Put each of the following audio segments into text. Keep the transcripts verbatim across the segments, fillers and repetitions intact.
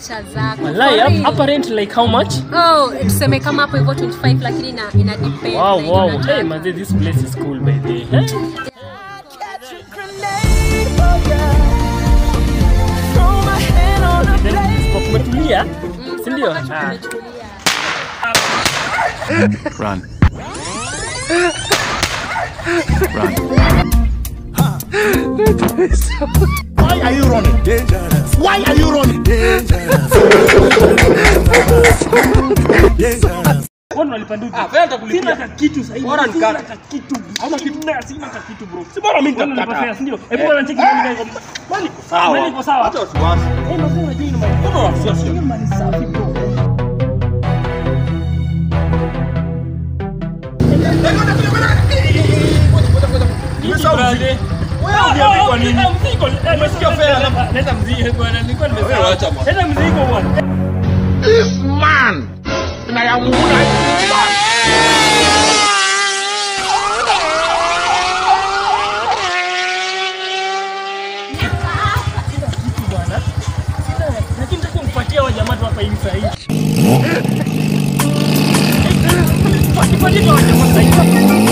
Acha zako. Wallahi apparent like how much? Oh, tuseme kama hapo hivyo twenty-five lakini ina ina depend. Wow, wow. Hey man, this place is cool by the way. Hey? Kumetulia? Si ndio? Ah. Run. Run. Why are you running? Dangerous. Why are you running? Dangerous. Dangerous. Mbona unalipanduka? Ah, wewe nitakulipia. Sina kitu sasa hivi. Bora nikata kitu. Hauna kitu. Na sina kitu bro. Si bora mimi nitakukata. Ndio. Hebu bwana cheki mimi niko. Kwani sawa. Mimi niko sawa. Acha wasiwasi. Eh, mazuri unajua ni mambo. Mbona wasiwasi? Ni mali safi bro. Wewe uniambia kwa nini? Umesikia fare hapa? Leta mzigo bwana. Nilikuwa nimesema. Wewe acha bwana. Leta mzigo bwana. This man. Na ya Mungu. Lakini nataka kumpatia wa jamaa tu hapa hivi sasa hivi. Patie kwa jamaa sasa hivi.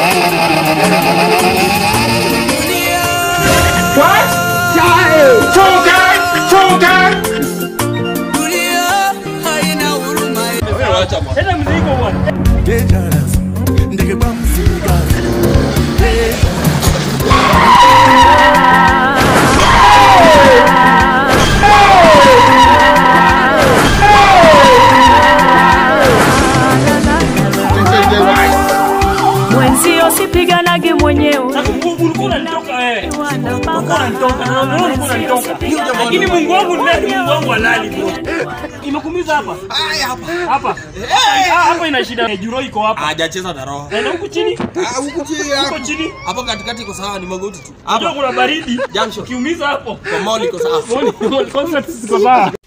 What? Choker! Choker! Wewe acha bwana. Leta mzigo bwana. Dangerous. Ndege kwa mziga. Mwenzio sipiganage mwenyewe. Ulikuwa unanitoka wewe. Ulikuwa unanitoka. Ulikuwa unanitoka. Lakini Mungu wangu ni nani? Mungu wangu halali bro. Imekumiza hapa. Haya hapa. Hapa. Hapa ina shida. Juro iko hapa. Hajacheza na roho. Na huku chini? Ah, huku chini hapo. Huko chini. Hapo katikati iko sawa, ni magoti tu. Hapa kuna baridi. Junction. Kiumiza hapo. Kwa mall iko sawa. Mall concept iko sawa.